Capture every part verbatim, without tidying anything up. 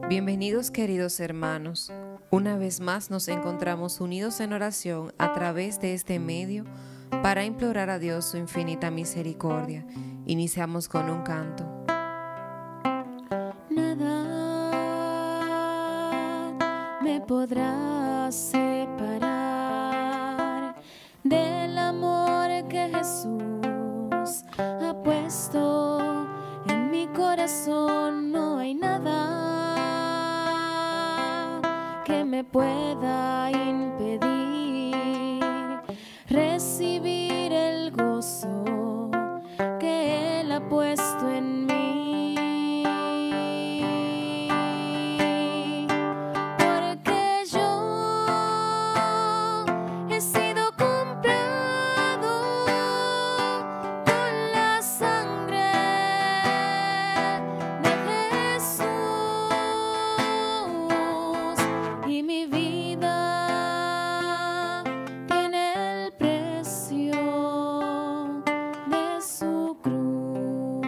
Bienvenidos, queridos hermanos. Una vez más nos encontramos unidos en oración a través de este medio para implorar a Dios su infinita misericordia. Iniciamos con un canto. Nada me podrá separar del amor que Jesús ha puesto en mi corazón. No hay nada que me pueda impedir recibir el gozo que Él ha puesto en mí. Porque yo he sido comprado con la sangre de Jesús, y mi vida tiene el precio de su cruz.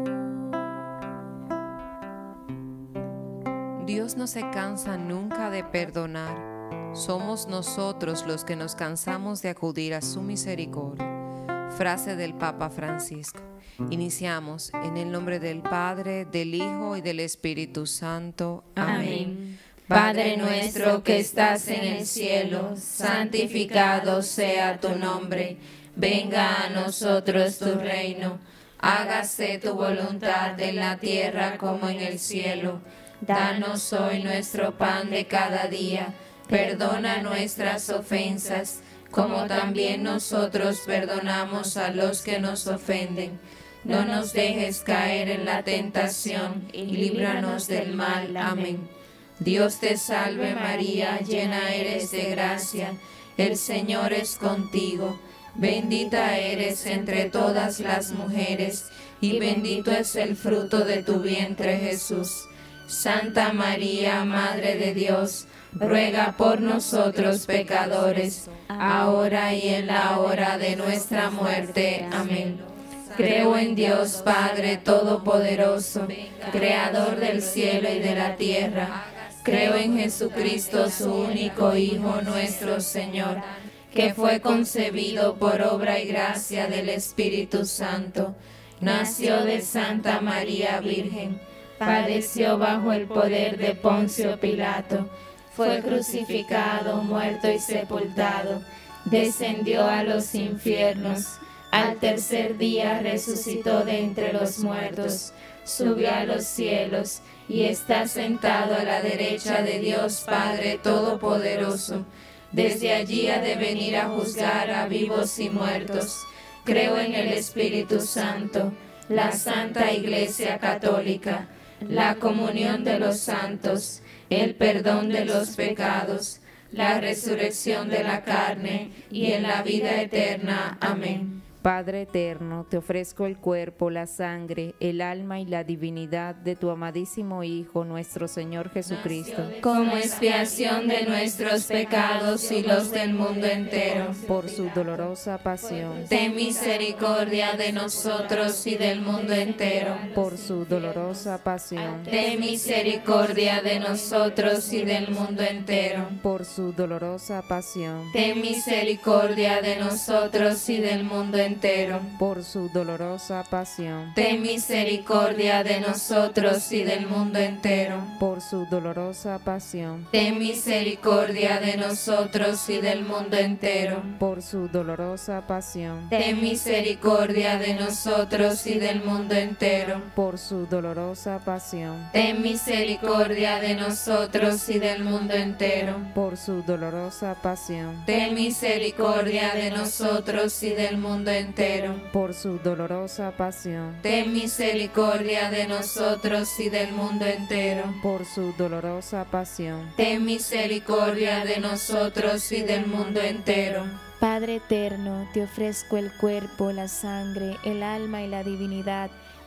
Dios no se cansa nunca de perdonar. Somos nosotros los que nos cansamos de acudir a su misericordia. Frase del Papa Francisco. Iniciamos en el nombre del Padre, del Hijo y del Espíritu Santo. Amén. Amén. Padre nuestro que estás en el cielo, santificado sea tu nombre. Venga a nosotros tu reino. Hágase tu voluntad en la tierra como en el cielo. Danos hoy nuestro pan de cada día. Perdona nuestras ofensas, como también nosotros perdonamos a los que nos ofenden. No nos dejes caer en la tentación y líbranos del mal. Amén. Dios te salve María, llena eres de gracia, el Señor es contigo. Bendita eres entre todas las mujeres, y bendito es el fruto de tu vientre, Jesús. Santa María, Madre de Dios, ruega por nosotros pecadores, ahora y en la hora de nuestra muerte. Amén. Creo en Dios Padre Todopoderoso, Creador del cielo y de la tierra. Creo en Jesucristo, su único Hijo, nuestro Señor, que fue concebido por obra y gracia del Espíritu Santo. Nació de Santa María Virgen, padeció bajo el poder de Poncio Pilato, fue crucificado, muerto y sepultado, descendió a los infiernos, al tercer día resucitó de entre los muertos, subió a los cielos y está sentado a la derecha de Dios Padre Todopoderoso. Desde allí ha de venir a juzgar a vivos y muertos. Creo en el Espíritu Santo, la Santa Iglesia Católica, la comunión de los santos, el perdón de los pecados, la resurrección de la carne y en la vida eterna. Amén. Padre eterno, te ofrezco el cuerpo, la sangre, el alma y la divinidad de tu amadísimo Hijo, nuestro Señor Jesucristo, como expiación de nuestros pecados y los del mundo entero. por su dolorosa pasión, Ten misericordia de nosotros y del mundo entero. por su dolorosa pasión, Ten misericordia de nosotros y del mundo entero. por su dolorosa pasión, Ten misericordia de nosotros y del mundo entero. por su dolorosa pasión, Ten misericordia de nosotros y del mundo entero. por su dolorosa pasión, Ten misericordia de nosotros y del mundo entero. por su dolorosa pasión, Ten misericordia de nosotros y del mundo entero. por su dolorosa pasión, Ten misericordia de nosotros y del mundo entero. por su dolorosa pasión, Ten misericordia de nosotros y del mundo entero. por su dolorosa pasión, Ten misericordia de nosotros y del mundo entero. por su dolorosa pasión, Ten misericordia de nosotros y del mundo entero. Padre eterno, te ofrezco el cuerpo, la sangre, el alma y la divinidad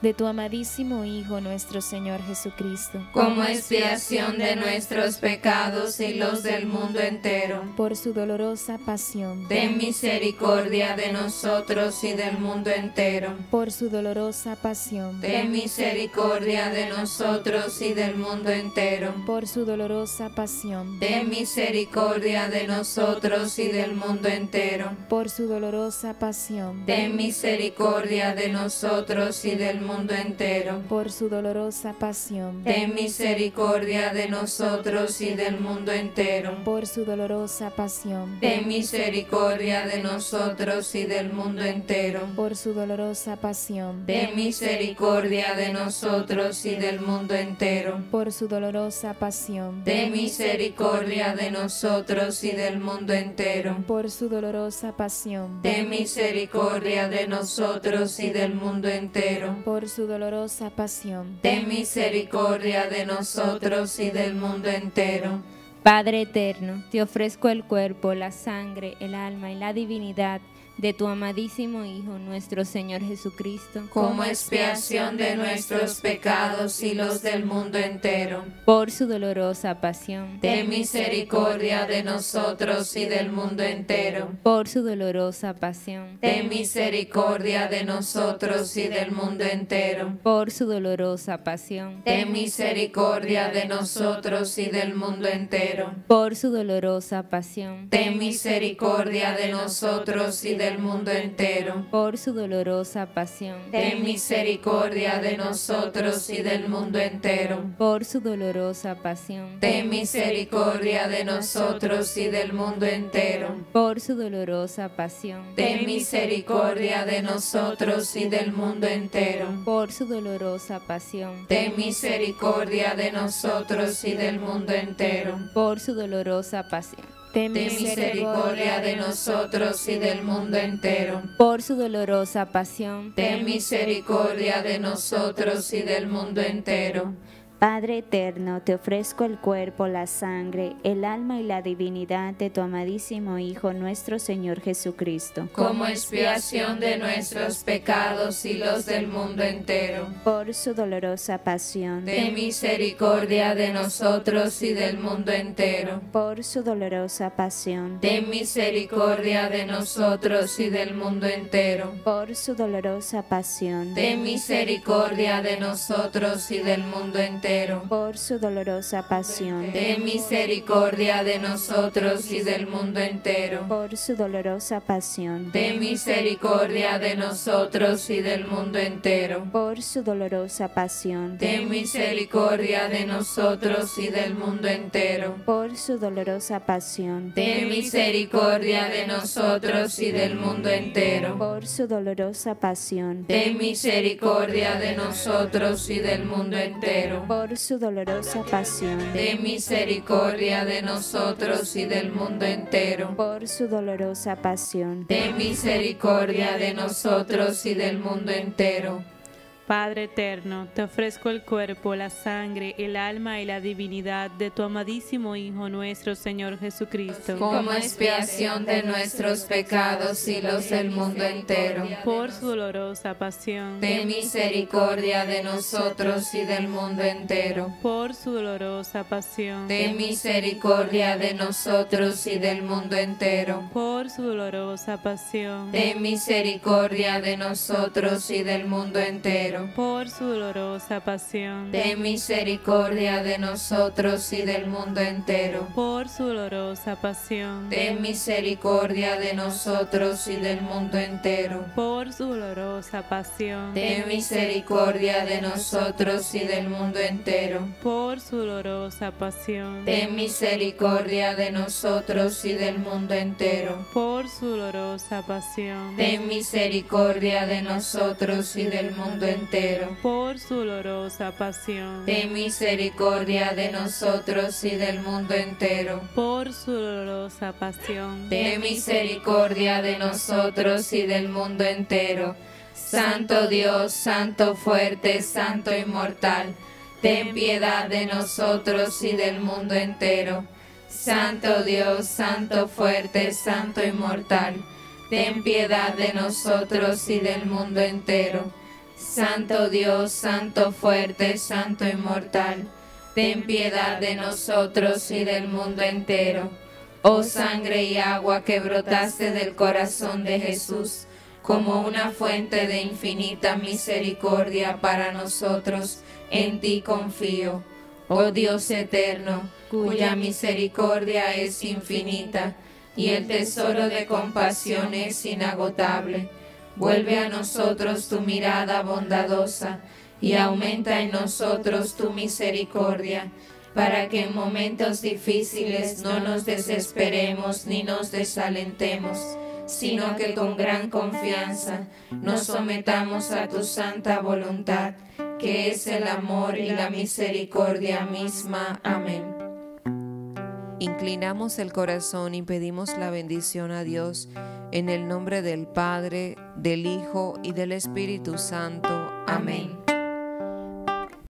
de tu amadísimo Hijo nuestro Señor Jesucristo, como expiación de nuestros pecados y los del mundo entero. por su dolorosa pasión, Ten misericordia de nosotros y del mundo entero. por su dolorosa pasión, Ten misericordia de nosotros y del mundo entero. por su dolorosa pasión, Ten misericordia de nosotros y del mundo entero. por su dolorosa pasión, Ten misericordia de nosotros y del mundo entero. por su dolorosa pasión, Ten misericordia de nosotros y del mundo entero. por su dolorosa pasión, Ten misericordia de nosotros y del mundo entero. por su dolorosa pasión, Ten misericordia de nosotros y del mundo entero. por su dolorosa pasión, Ten misericordia de nosotros y del mundo entero. por su dolorosa pasión, Ten misericordia de nosotros y del mundo entero. por su dolorosa pasión. Ten misericordia de nosotros y del mundo entero. Padre eterno, te ofrezco el cuerpo, la sangre, el alma y la divinidad de tu amadísimo Hijo, nuestro Señor Jesucristo, como expiación de nuestros pecados y los del mundo entero. por su dolorosa pasión, Ten misericordia de nosotros y del mundo entero. por su dolorosa pasión, Ten misericordia de nosotros y del mundo entero. por su dolorosa pasión, Ten misericordia de nosotros y del mundo entero. por su dolorosa pasión, Ten misericordia de nosotros y del mundo entero. por su dolorosa pasión, Ten misericordia de nosotros y del mundo entero. por su dolorosa pasión, Ten misericordia de nosotros y del mundo entero. por su dolorosa pasión, Ten misericordia de nosotros y del mundo entero. por su dolorosa pasión, Ten misericordia de nosotros y del mundo entero. por su dolorosa pasión, Ten Ten misericordia de nosotros y del mundo entero. por su dolorosa pasión, Ten misericordia de nosotros y del mundo entero. Padre eterno, te ofrezco el cuerpo, la sangre, el alma y la divinidad de tu amadísimo Hijo, nuestro Señor Jesucristo, como expiación de nuestros pecados y los del mundo entero. por su dolorosa pasión, Ten misericordia de nosotros y del mundo entero. por su dolorosa pasión, Ten misericordia de nosotros y del mundo entero. por su dolorosa pasión, Ten misericordia de nosotros y del mundo entero. por su dolorosa pasión, Ten misericordia de nosotros y del mundo entero. por su dolorosa pasión, Ten misericordia de nosotros y del mundo entero. por su dolorosa pasión, Ten misericordia de nosotros y del mundo entero. por su dolorosa pasión, Ten misericordia de nosotros y del mundo entero. por su dolorosa pasión, Ten misericordia de nosotros y del mundo entero. por su dolorosa pasión, Ten misericordia de nosotros y del mundo entero. por su dolorosa pasión, Ten misericordia de nosotros y del mundo entero. Padre eterno, te ofrezco el cuerpo, la sangre, el alma y la divinidad de tu amadísimo Hijo nuestro Señor Jesucristo, como expiación de nuestros pecados y los del mundo entero. por su dolorosa pasión, Ten misericordia de nosotros y del mundo entero. por su dolorosa pasión, Ten misericordia de nosotros y del mundo entero. por su dolorosa pasión, Ten misericordia de nosotros y del mundo entero. por su dolorosa pasión, Ten misericordia de nosotros y del mundo entero. por su dolorosa pasión, Ten misericordia de nosotros y del mundo entero. por su dolorosa pasión, Ten misericordia de nosotros y del mundo entero. por su dolorosa pasión, Ten misericordia de nosotros y del mundo entero. por su dolorosa pasión, Ten misericordia de nosotros y del mundo entero. por su dolorosa pasión, Ten misericordia de nosotros y del mundo entero. por su dolorosa pasión, Ten misericordia de nosotros y del mundo entero. Santo Dios, Santo fuerte, Santo inmortal, ten piedad de nosotros y del mundo entero. Santo Dios, Santo fuerte, Santo inmortal, ten piedad de nosotros y del mundo entero. Santo Dios, Santo fuerte, Santo inmortal, ten piedad de nosotros y del mundo entero. Oh sangre y agua que brotaste del corazón de Jesús, como una fuente de infinita misericordia para nosotros, en ti confío. Oh Dios eterno, cuya misericordia es infinita y el tesoro de compasión es inagotable, vuelve a nosotros tu mirada bondadosa y aumenta en nosotros tu misericordia, para que en momentos difíciles no nos desesperemos ni nos desalentemos, sino que con gran confianza nos sometamos a tu santa voluntad, que es el amor y la misericordia misma. Amén. Inclinamos el corazón y pedimos la bendición a Dios en el nombre del Padre, del Hijo y del Espíritu Santo. Amén.